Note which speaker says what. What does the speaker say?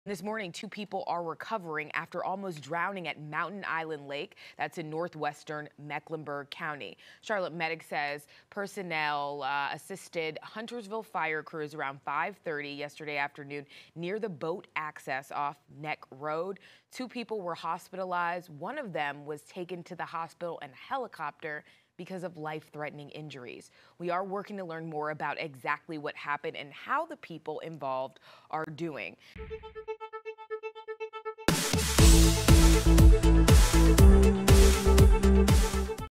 Speaker 1: This morning, two people are recovering after almost drowning at Mountain Island Lake. That's in northwestern Mecklenburg County. Charlotte Medic says personnel assisted Huntersville fire crews around 5:30 yesterday afternoon near the boat access off Neck Road. Two people were hospitalized. One of them was taken to the hospital in a helicopter because of life-threatening injuries. We are working to learn more about exactly what happened and how the people involved are doing.